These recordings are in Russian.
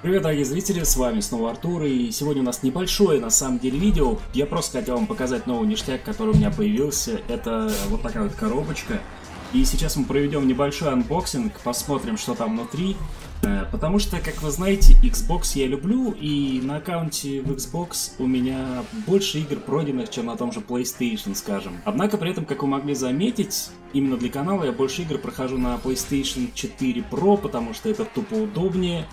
Привет, дорогие зрители, с вами снова Артур, и сегодня у нас небольшое, на самом деле, видео. Я просто хотел вам показать новый ништяк, который у меня появился. Это вот такая вот коробочка. И сейчас мы проведем небольшой анбоксинг, посмотрим, что там внутри. Потому что, как вы знаете, Xbox я люблю, и на аккаунте в Xbox у меня больше игр пройденных, чем на том же PlayStation, скажем. Однако, при этом, как вы могли заметить, именно для канала я больше игр прохожу на PlayStation 4 Pro, потому что это тупо удобнее.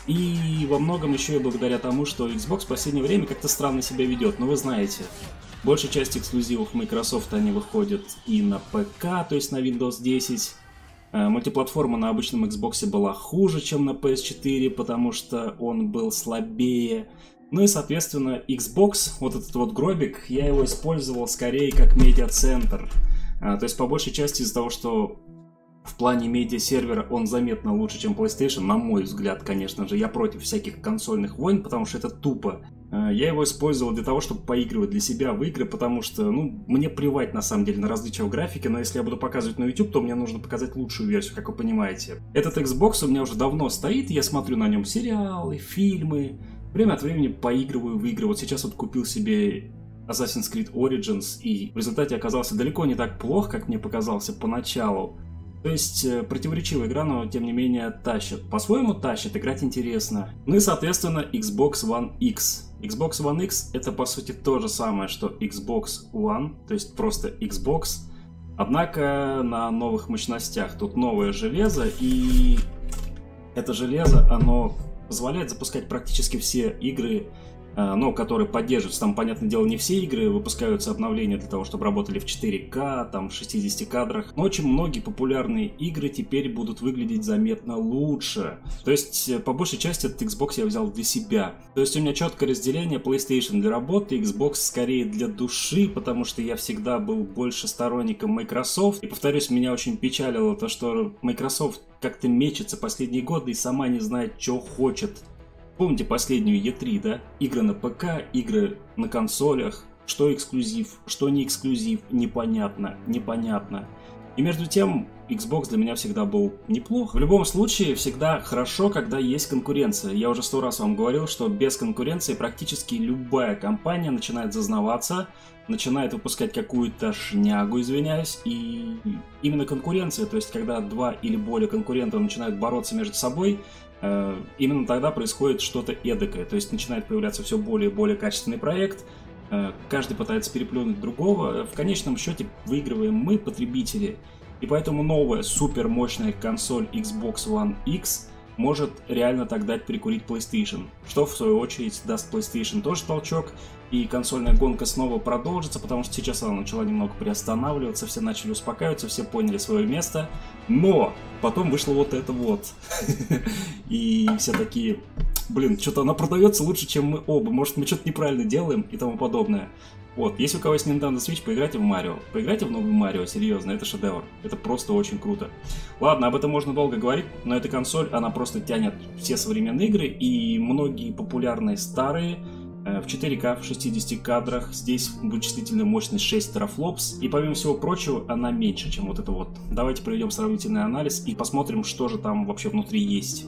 И во многом еще и благодаря тому, что Xbox в последнее время как-то странно себя ведет. Но вы знаете, большая часть эксклюзивов Microsoft, они выходят и на ПК, то есть на Windows 10. Мультиплатформа на обычном Xbox была хуже, чем на PS4, потому что он был слабее. Ну и, соответственно, Xbox, вот этот вот гробик, я его использовал скорее как медиацентр. То есть, по большей части из-за того, что в плане медиа-сервера он заметно лучше, чем PlayStation, на мой взгляд, конечно же. Я против всяких консольных войн, потому что это тупо. Я его использовал для того, чтобы поигрывать для себя в игры, потому что, мне плевать, на самом деле, на различия в графике, но если я буду показывать на YouTube, то мне нужно показать лучшую версию, как вы понимаете. Этот Xbox у меня уже давно стоит, я смотрю на нем сериалы, фильмы, время от времени поигрываю в игры. Вот сейчас вот купил себе Assassin's Creed Origins, и в результате оказался далеко не так плохо, как мне показался поначалу. То есть противоречивая игра, но тем не менее тащит. По-своему тащит, играть интересно. Ну и соответственно Xbox One X. Xbox One X это по сути то же самое, что Xbox One, то есть просто Xbox. Однако на новых мощностях. Тут новое железо, и это железо, оно позволяет запускать практически все игры, которые поддерживаются. Там, понятное дело, не все игры выпускаются обновления для того, чтобы работали в 4К, там в 60 кадрах. Но очень многие популярные игры теперь будут выглядеть заметно лучше. То есть, по большей части, этот Xbox я взял для себя. То есть, у меня четкое разделение: PlayStation для работы, Xbox скорее для души, потому что я всегда был больше сторонником Microsoft. И, повторюсь, меня очень печалило то, что Microsoft как-то мечется последние годы и сама не знает, что хочет. Помните последнюю E3, да? Игры на ПК, игры на консолях. Что эксклюзив, что не эксклюзив, непонятно. И между тем, Xbox для меня всегда был неплох. В любом случае, всегда хорошо, когда есть конкуренция. Я уже 100 раз вам говорил, что без конкуренции практически любая компания начинает зазнаваться, начинает выпускать какую-то шнягу, извиняюсь, и именно конкуренция, то есть когда два или более конкурентов начинают бороться между собой, именно тогда происходит что-то эдакое, то есть начинает появляться все более и более качественный проект, каждый пытается переплюнуть другого, в конечном счете выигрываем мы, потребители, и поэтому новая супер мощная консоль Xbox One X может реально так дать перекурить PlayStation, что в свою очередь даст PlayStation тоже толчок, и консольная гонка снова продолжится, потому что сейчас она начала немного приостанавливаться, все начали успокаиваться, все поняли свое место, но потом вышло вот это вот, и все такие: блин, что-то она продается лучше, чем мы оба, может мы что-то неправильно делаем и тому подобное. Вот, если у кого есть Nintendo Switch, поиграйте в Марио. Поиграйте в новый Марио, серьезно, это шедевр. Это просто очень круто. Ладно, об этом можно долго говорить, но эта консоль, она просто тянет все современные игры, и многие популярные старые в 4К, в 60 кадрах. Здесь вычислительная мощность 6 терафлопс, и помимо всего прочего, она меньше, чем вот это вот. Давайте проведем сравнительный анализ и посмотрим, что же там вообще внутри есть.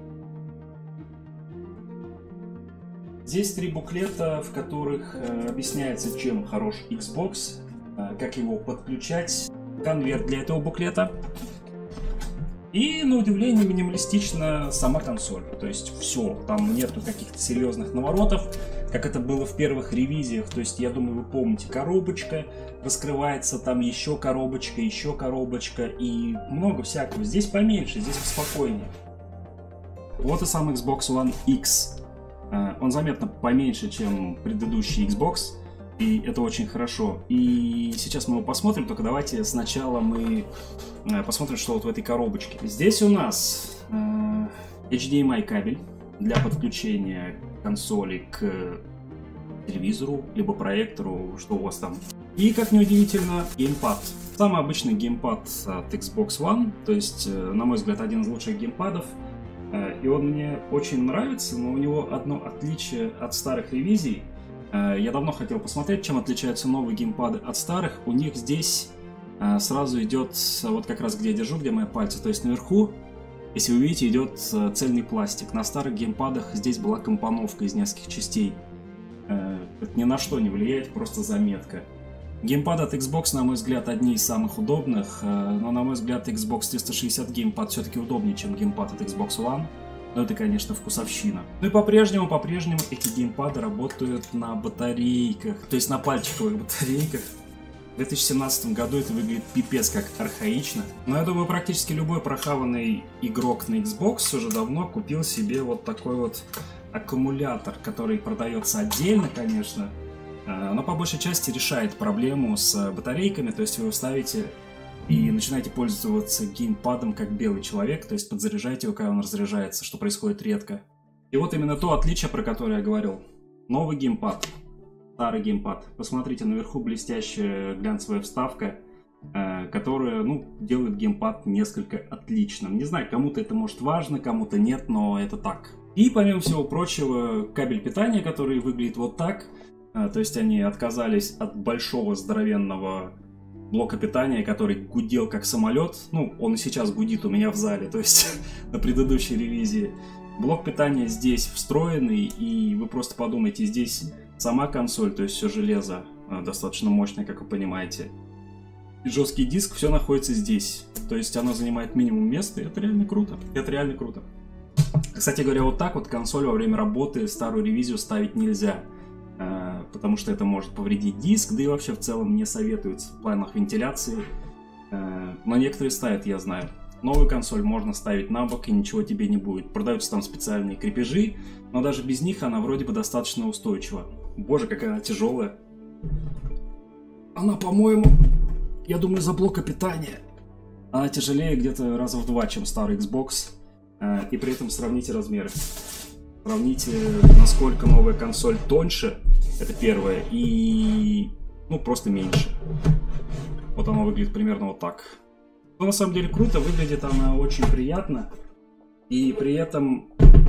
Здесь 3 буклета, в которых объясняется, чем хорош Xbox, как его подключать, конверт для этого буклета. И, на удивление, минималистично сама консоль. То есть все, там нету каких-то серьезных наворотов, как это было в первых ревизиях. То есть, я думаю, вы помните, коробочка раскрывается, там еще коробочка и много всякого. Здесь поменьше, здесь поспокойнее. Вот и сам Xbox One X. Он заметно поменьше, чем предыдущий Xbox, и это очень хорошо. И сейчас мы его посмотрим, только давайте сначала мы посмотрим, что вот в этой коробочке. Здесь у нас HDMI кабель для подключения консоли к телевизору, либо проектору, что у вас там. И, как неудивительно, геймпад. Самый обычный геймпад от Xbox One, то есть, на мой взгляд, один из лучших геймпадов. И он мне очень нравится, но у него одно отличие от старых ревизий. Я давно хотел посмотреть, чем отличаются новые геймпады от старых. У них здесь сразу идет, вот как раз где я держу, где мои пальцы, то есть наверху Если вы видите, идет цельный пластик. На старых геймпадах здесь была компоновка из нескольких частей. Это ни на что не влияет, просто заметка. Геймпады от Xbox, на мой взгляд, одни из самых удобных, но, на мой взгляд, Xbox 360 геймпад все-таки удобнее, чем геймпад от Xbox One. Но это, конечно, вкусовщина. Ну и по-прежнему эти геймпады работают на батарейках, то есть на пальчиковых батарейках. В 2017 году это выглядит пипец как архаично. Но я думаю, практически любой прохаванный игрок на Xbox уже давно купил себе вот такой вот аккумулятор, который продается отдельно, конечно, но по большей части решает проблему с батарейками, то есть вы его ставите и начинаете пользоваться геймпадом как белый человек, то есть подзаряжаете его, когда он разряжается, что происходит редко. И вот именно то отличие, про которое я говорил. Новый геймпад, старый геймпад. Посмотрите, наверху блестящая глянцевая вставка, которая, делает геймпад несколько отличным. Не знаю, кому-то это может важно, кому-то нет, но это так. И помимо всего прочего, кабель питания, который выглядит вот так. То есть они отказались от большого здоровенного блока питания, который гудел как самолет. Ну, он и сейчас гудит у меня в зале, то есть на предыдущей ревизии. Блок питания здесь встроенный, и вы просто подумайте, здесь сама консоль, то есть все железо достаточно мощное, как вы понимаете. И жесткий диск, все находится здесь. То есть оно занимает минимум места, и это реально круто. Это реально круто. Кстати говоря, вот так вот консоль во время работы старую ревизию ставить нельзя. Потому что это может повредить диск, да и вообще в целом не советуется в планах вентиляции. Но некоторые ставят, я знаю. Новую консоль можно ставить на бок, и ничего тебе не будет. Продаются там специальные крепежи, но даже без них она вроде бы достаточно устойчива. Боже, какая она тяжелая. Она, по-моему, я думаю, из-за блока питания. Она тяжелее где-то раза в 2, чем старый Xbox. И при этом сравните размеры. Сравните, насколько новая консоль тоньше, это первое, и просто меньше. Вот она выглядит примерно вот так. Но на самом деле круто, выглядит она очень приятно. И при этом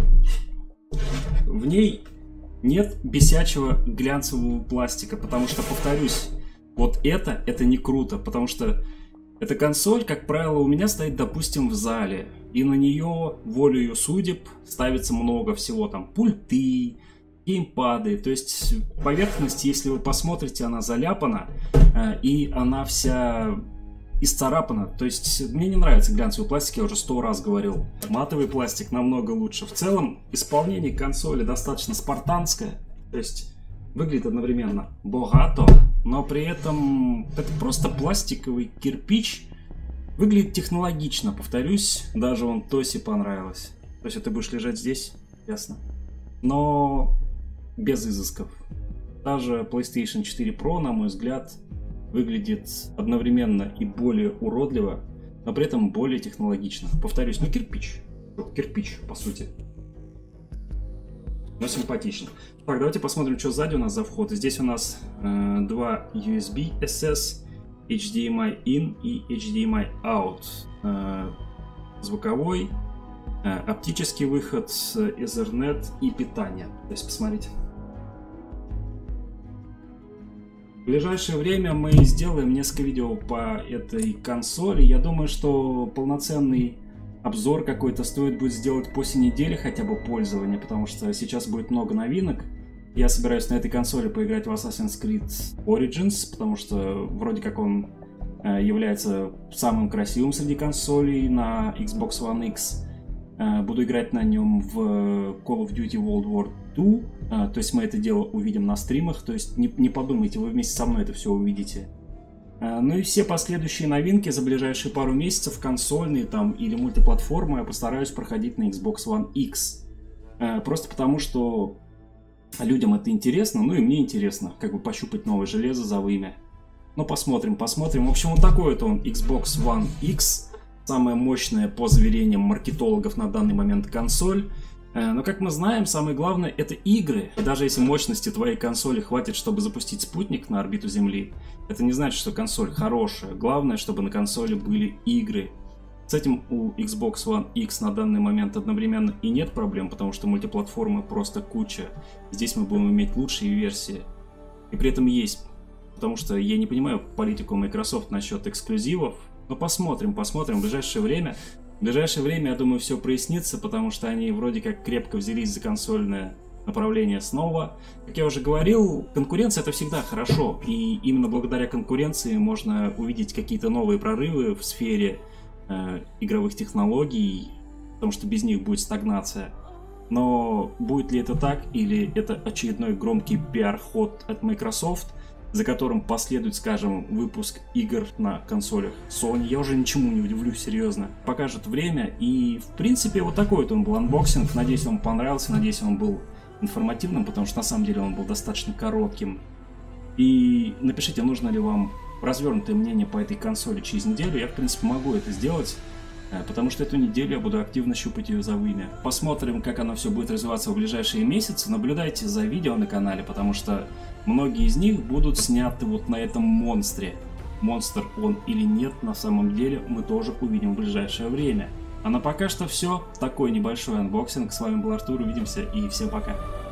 в ней нет бесячего глянцевого пластика, потому что, повторюсь, вот это не круто, потому что эта консоль, как правило, у меня стоит, допустим, в зале, и на нее, волею судеб, ставится много всего, там, пульты, геймпады, то есть поверхность, если вы посмотрите, она заляпана, и она вся исцарапана, то есть мне не нравится глянцевый пластик, я уже 100 раз говорил, матовый пластик намного лучше. В целом, исполнение консоли достаточно спартанское, то есть выглядит одновременно богато, но при этом это просто пластиковый кирпич. Выглядит технологично, повторюсь, даже вон Тосе понравилось. То есть ты будешь лежать здесь, ясно. Но без изысков. Даже PlayStation 4 Pro, на мой взгляд, выглядит одновременно и более уродливо, но при этом более технологично. Повторюсь, кирпич. Кирпич, по сути. Но симпатично. Так, давайте посмотрим, что сзади у нас за вход. Здесь у нас два USB SS, HDMI in и HDMI out. Звуковой, оптический выход, Ethernet и питание. То есть, посмотрите. В ближайшее время мы сделаем несколько видео по этой консоли. Я думаю, что полноценный обзор какой-то стоит будет сделать после недели хотя бы пользования, потому что сейчас будет много новинок. Я собираюсь на этой консоли поиграть в Assassin's Creed Origins, потому что вроде как он является самым красивым среди консолей на Xbox One X. Буду играть на нем в Call of Duty World War II, то есть мы это дело увидим на стримах, то есть не подумайте, вы вместе со мной это все увидите. Ну и все последующие новинки за ближайшие пару месяцев, консольные там или мультиплатформы, я постараюсь проходить на Xbox One X. Просто потому, что людям это интересно, ну и мне интересно, как бы пощупать новое железо за вымя. Ну посмотрим. В общем, вот такой вот он Xbox One X. Самая мощная по заверениям маркетологов на данный момент консоль. Но как мы знаем, самое главное это игры. И даже если мощности твоей консоли хватит, чтобы запустить спутник на орбиту Земли, это не значит, что консоль хорошая. Главное, чтобы на консоли были игры. С этим у Xbox One X на данный момент одновременно и нет проблем, потому что мультиплатформы просто куча. Здесь мы будем иметь лучшие версии. И при этом есть. Потому что я не понимаю политику Microsoft насчет эксклюзивов. Но посмотрим в ближайшее время. В ближайшее время, я думаю, все прояснится, потому что они вроде как крепко взялись за консольное направление снова. Как я уже говорил, конкуренция — это всегда хорошо, и именно благодаря конкуренции можно увидеть какие-то новые прорывы в сфере игровых технологий, потому что без них будет стагнация. Но будет ли это так, или это очередной громкий пиар-ход от Microsoft, за которым последует, скажем, выпуск игр на консолях Sony? Я уже ничему не удивлюсь, серьезно. Покажет время, и в принципе вот такой вот он был анбоксинг. Надеюсь, вам понравился, надеюсь, он был информативным, потому что на самом деле он был достаточно коротким. И напишите, нужно ли вам развернутое мнение по этой консоли через неделю. Я, в принципе, могу это сделать, потому что эту неделю я буду активно щупать ее за вымя. Посмотрим, как оно все будет развиваться в ближайшие месяцы. Наблюдайте за видео на канале, потому что многие из них будут сняты вот на этом монстре. Монстр он или нет, на самом деле мы тоже увидим в ближайшее время. А на пока что все. Такой небольшой анбоксинг. С вами был Артур. Увидимся и всем пока.